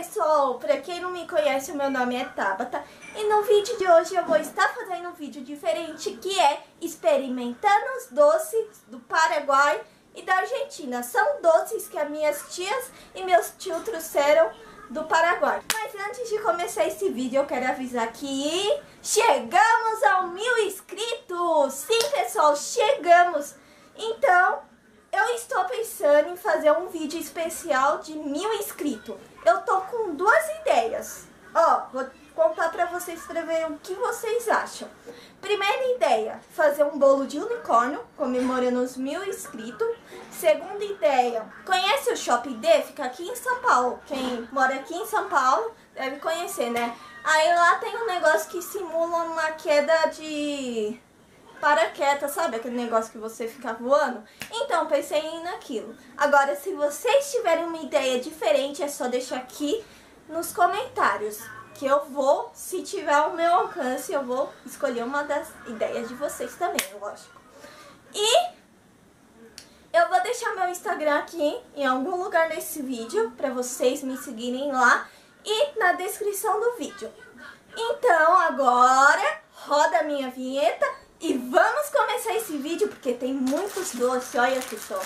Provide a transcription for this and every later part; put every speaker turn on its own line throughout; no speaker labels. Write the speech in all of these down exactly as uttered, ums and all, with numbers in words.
pessoal, pra quem não me conhece, o meu nome é Tabata. E no vídeo de hoje eu vou estar fazendo um vídeo diferente, que é experimentando os doces do Paraguai e da Argentina. São doces que as minhas tias e meus tios trouxeram do Paraguai. Mas antes de começar esse vídeo, eu quero avisar que chegamos ao mil inscritos! Sim, pessoal, chegamos! Então, eu estou pensando em fazer um vídeo especial de mil inscritos. Eu tô com duas ideias. Ó, vou contar pra vocês pra ver o que vocês acham. Primeira ideia, fazer um bolo de unicórnio, comemorando os mil inscritos. Segunda ideia, conhece o Shopping D? Fica aqui em São Paulo. Quem mora aqui em São Paulo deve conhecer, né? Aí lá tem um negócio que simula uma queda de paraquedas, sabe? Aquele negócio que você fica voando. Então, pensei em ir naquilo. Agora, se vocês tiverem uma ideia diferente, é só deixar aqui nos comentários. Que eu vou, se tiver ao meu alcance, eu vou escolher uma das ideias de vocês também, lógico. E eu vou deixar meu Instagram aqui em algum lugar nesse vídeo, pra vocês me seguirem lá e na descrição do vídeo. Então, agora, roda a minha vinheta e vamos começar esse vídeo, porque tem muitos doces, olha pessoal.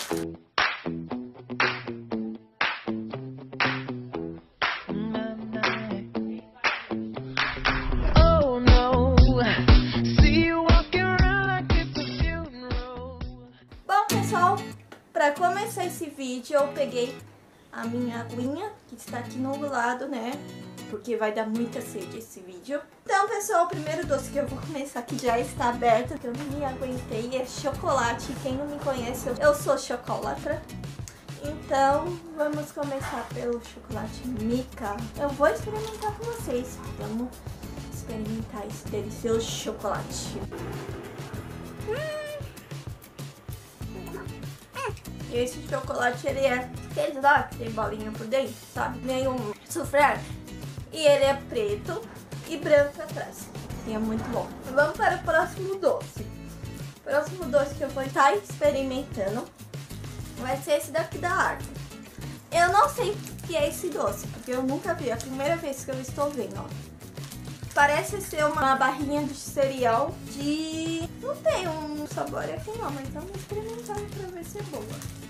Bom pessoal, para começar esse vídeo eu peguei a minha aguinha, que está aqui no lado, né? Porque vai dar muita sede esse vídeo. Então, pessoal, o primeiro doce que eu vou começar aqui já está aberto, que eu não me aguentei, é chocolate. Quem não me conhece, eu sou chocolatra. Então, vamos começar pelo chocolate Milka. Eu vou experimentar com vocês. Vamos experimentar esse delicioso chocolate. Hum. Esse chocolate, ele é aquele lá que tem bolinha por dentro, sabe? Nem um soufflé. E ele é preto e branco atrás. E é muito bom. Vamos para o próximo doce. O próximo doce que eu vou estar experimentando vai ser esse daqui da Arco. Eu não sei o que é esse doce, porque eu nunca vi. É a primeira vez que eu estou vendo, ó. Parece ser uma barrinha de cereal de... Não tem um sabor aqui não, mas vamos experimentar pra ver se é boa.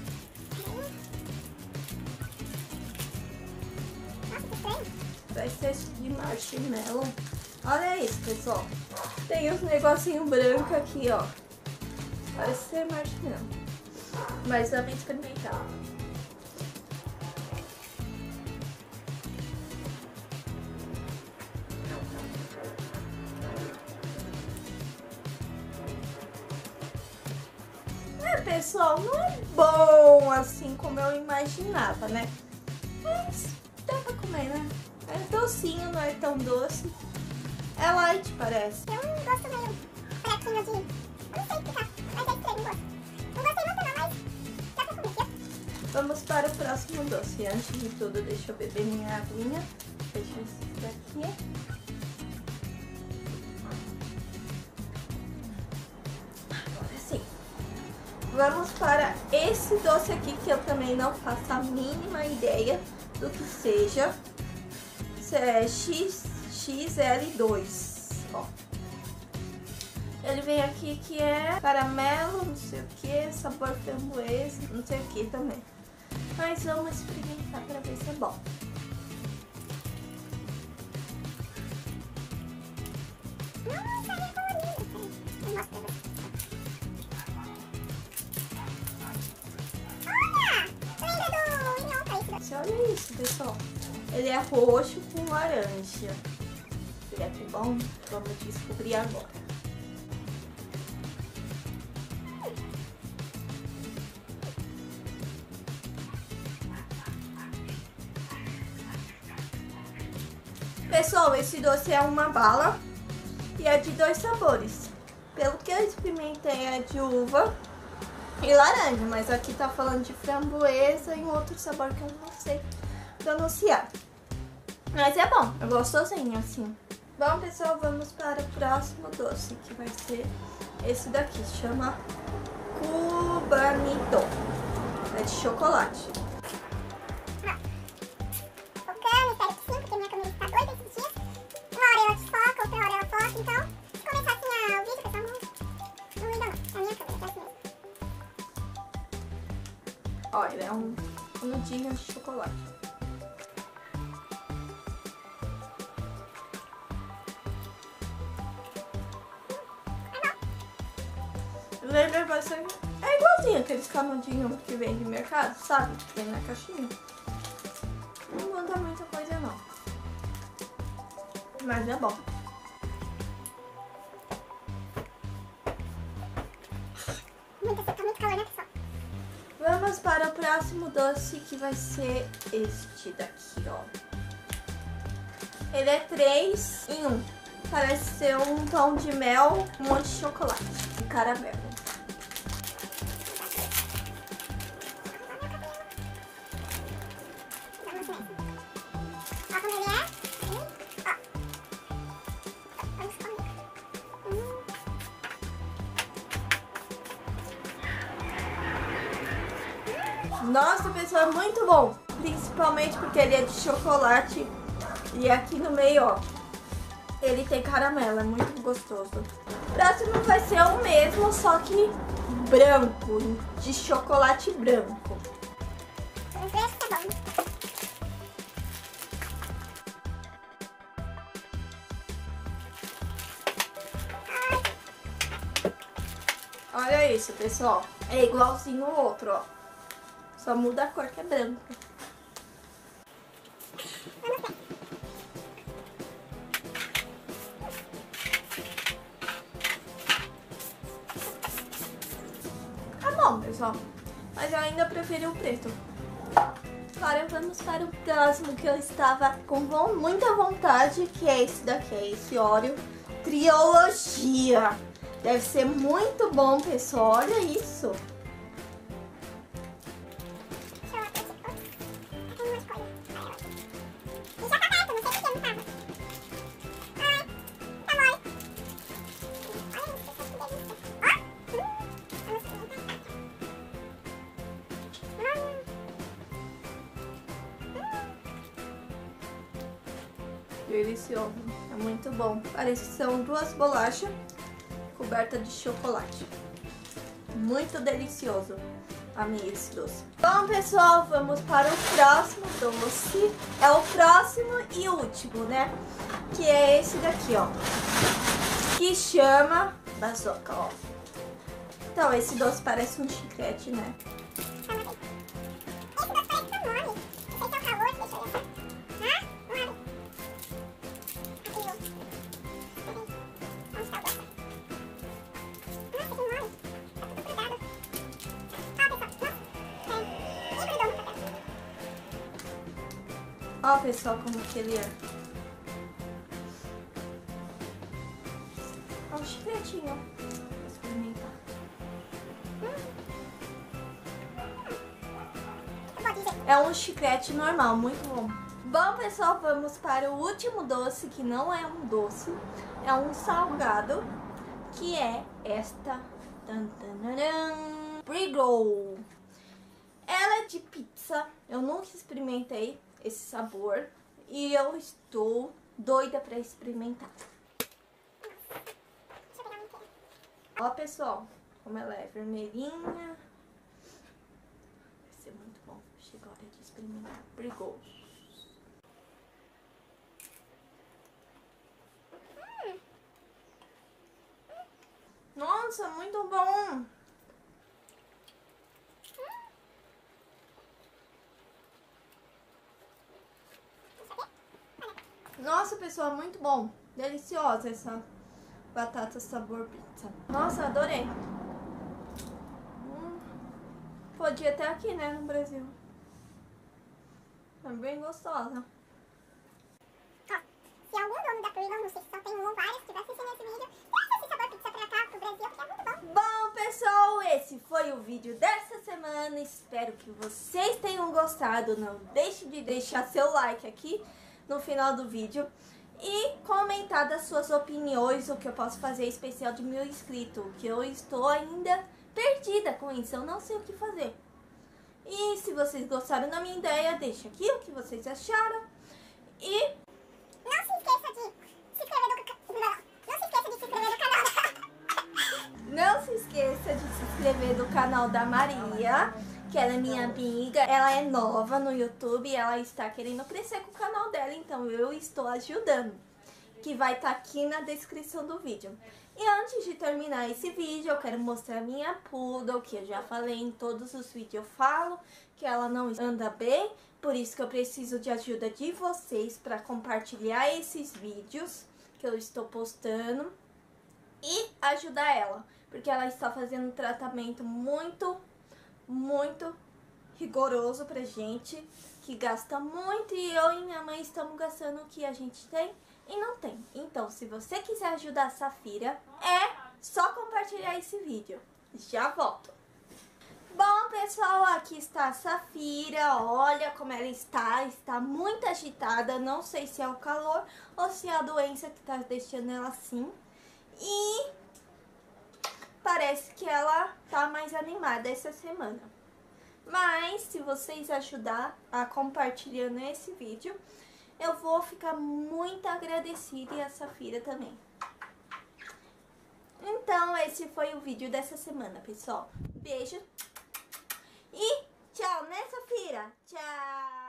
Vai ser de marshmallow. Olha isso, pessoal. Tem uns negocinho branco aqui, ó. Parece ser marshmallow. Mas vamos experimentar. É, pessoal, não é bom assim como eu imaginava, né? Mas dá pra comer, né? É docinho, não é tão doce. É light, parece.
Eu não gosto meio fraquinho de... Eu não sei explicar, mas é estranho o gosto. Não gostei muito não, mas dá pra comer.
Vamos para o próximo doce. Antes de tudo, deixa eu beber minha aguinha. Deixa esse daqui. Agora sim. Vamos para esse doce aqui, que eu também não faço a mínima ideia do que seja. É X L dois, ó. Ele vem aqui que é caramelo, não sei o que, sabor framboesa, não sei o que também. Mas vamos experimentar pra ver se é bom.
Nossa, é colorido. Olha! Lembra do Inhoca isso?
Olha isso, pessoal. Ele é roxo com laranja. Será que é bom? Vamos descobrir agora. Pessoal, esse doce é uma bala e é de dois sabores. Pelo que eu experimentei é de uva e laranja, mas aqui tá falando de framboesa e um outro sabor que eu não sei pronunciar. Mas é bom, é gostosinho assim. Bom, pessoal, vamos para o próximo doce, que vai ser esse daqui, chama Cubanito. É de chocolate.
O cano, espero que
camudinho de chocolate. Lembra bastante? É igualzinho aqueles canudinhos que vem de mercado, sabe? Que vem na caixinha. Não muda muita coisa não. Mas é bom.
Muito, tá muito calor, né, pessoal?
Vamos para o próximo doce, que vai ser este daqui, ó. Ele é três em um. Parece ser um tom de mel, um monte de chocolate e caramelo. Nossa, pessoal, é muito bom. Principalmente porque ele é de chocolate. E aqui no meio, ó, ele tem caramelo. É muito gostoso. O próximo vai ser o mesmo, só que branco. De chocolate branco.
Vamos ver se tá bom.
Olha isso, pessoal. É igualzinho o outro, ó. Só muda a cor, que é branca. Tá bom, pessoal. Mas eu ainda preferi o preto. Agora vamos para o próximo, que eu estava com muita vontade, que é esse daqui, é esse Oreo Trilogia. Deve ser muito bom, pessoal. Olha isso. Delicioso, é muito bom. Parece que são duas bolachas cobertas de chocolate. Muito delicioso. Amei esse doce. Bom, pessoal, vamos para o próximo doce. É o próximo e último, né? Que é esse daqui, ó. Que chama Bazooka, ó. Então, esse doce parece um chiclete, né? Ó, pessoal, como que ele é. É um chicletinho. Vou experimentar. É um chiclete normal, muito bom. Bom, pessoal, vamos para o último doce, que não é um doce. É um salgado, que é esta Pringles. Ela é de pizza. Eu nunca experimentei esse sabor e eu estou doida para experimentar. Ó, pessoal, como ela é vermelhinha. Vai ser muito bom. Chegou a hora de experimentar Pringles. Nossa, muito bom! Nossa, pessoal, muito bom. Deliciosa essa batata sabor pizza. Nossa, adorei. Hum, podia ter aqui, né, no Brasil. É bem gostosa.
Ó, se algum dono da Pringles, não sei se só tem um ou vários, que vai assistir nesse vídeo, traz esse sabor pizza pra cá, pro Brasil, porque é muito bom.
Bom, pessoal, esse foi o vídeo dessa semana. Espero que vocês tenham gostado. Não deixe de deixar seu like aqui no final do vídeo e comentar das suas opiniões, o que eu posso fazer especial de mil inscritos, que eu estou ainda perdida com isso, eu não sei o que fazer. E se vocês gostaram da minha ideia, deixa aqui o que vocês acharam e
não se esqueça de se inscrever no canal. Não se esqueça de se inscrever no canal.
Não se esqueça de se inscrever no canal da Maria, que ela é minha amiga, ela é nova no YouTube e ela está querendo crescer com o canal dela, então eu estou ajudando, que vai estar aqui na descrição do vídeo. E antes de terminar esse vídeo, eu quero mostrar minha poodle, que eu já falei em todos os vídeos, eu falo que ela não anda bem, por isso que eu preciso de ajuda de vocês para compartilhar esses vídeos que eu estou postando e ajudar ela, porque ela está fazendo um tratamento muito, muito rigoroso pra gente, que gasta muito, e eu e minha mãe estamos gastando o que a gente tem e não tem. Então, se você quiser ajudar a Safira, é só compartilhar esse vídeo. Já volto. Bom, pessoal, aqui está a Safira. Olha como ela está. Está muito agitada. Não sei se é o calor ou se é a doença que está deixando ela assim. E parece que ela tá mais animada essa semana. Mas, se vocês ajudar a compartilhando esse vídeo, eu vou ficar muito agradecida, e a Safira também. Então, esse foi o vídeo dessa semana, pessoal. Beijo. E tchau, né, Safira? Tchau.